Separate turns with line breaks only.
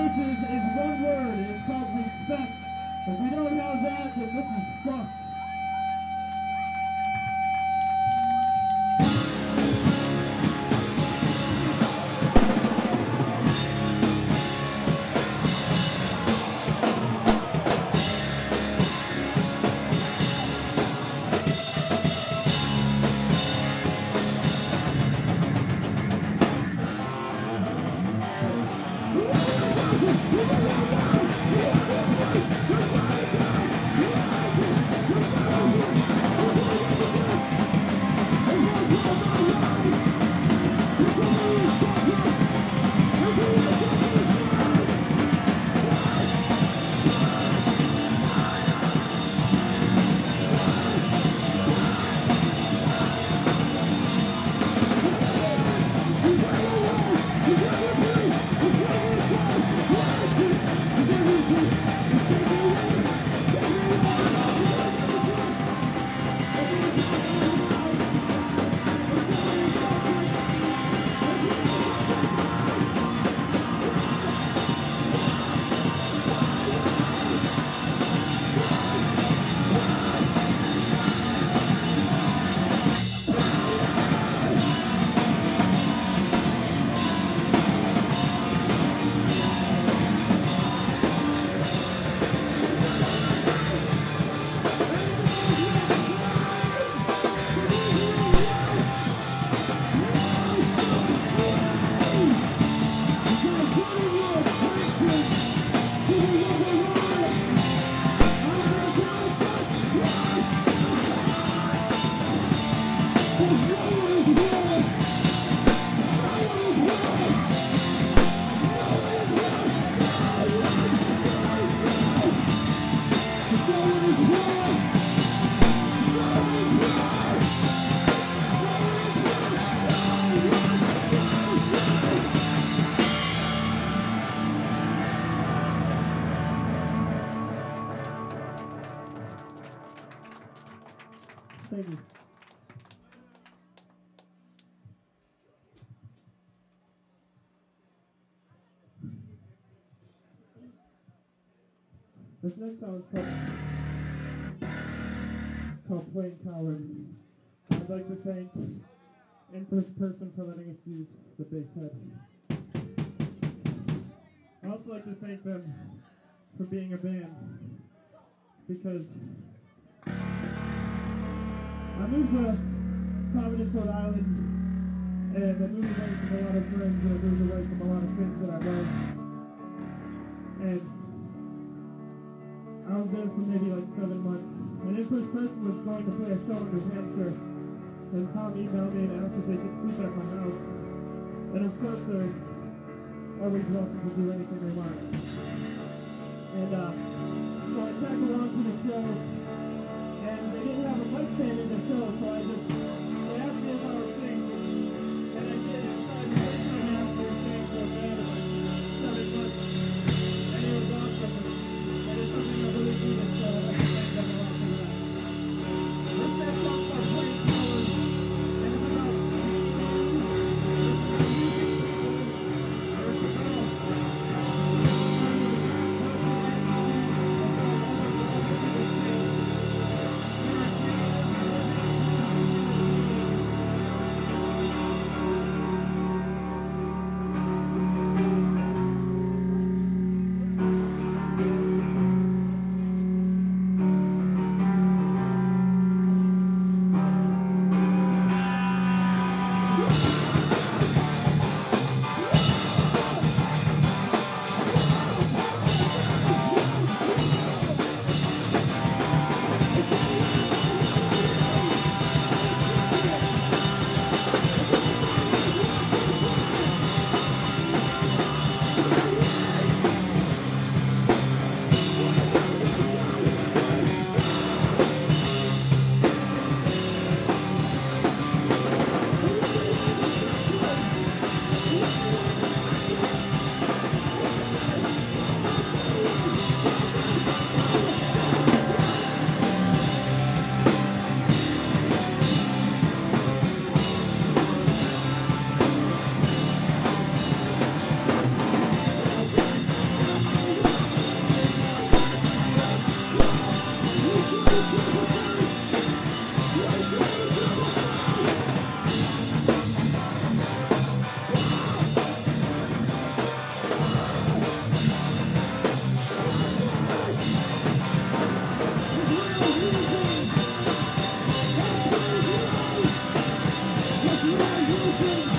choices is one word, and it's called respect. If we don't have that, then this is fucked. Thank you. This next song is called Plain Coward. I'd like to thank In First Person for letting us use the bass head. I'd also like to thank them for being a band, because I moved to Providence, Rhode Island, and I moved away from a lot of friends, and I moved away from a lot of things that I love. And I was there for maybe like 7 months. And In First Person was going to play a show in New Hampshire, and Tom emailed me and asked if they could sleep at my house. And of course they're always welcome to do anything they want. And so I tagged along to the show, and they didn't have a mic stand in the show, so they asked me if I would sing, and I did. It was probably the first time I ever sang for a band in like 7 months, and it was awesome. And it's something I really needed, so I can thank them a lot for that. This next song is called Plain Coward, and it's about Thank you.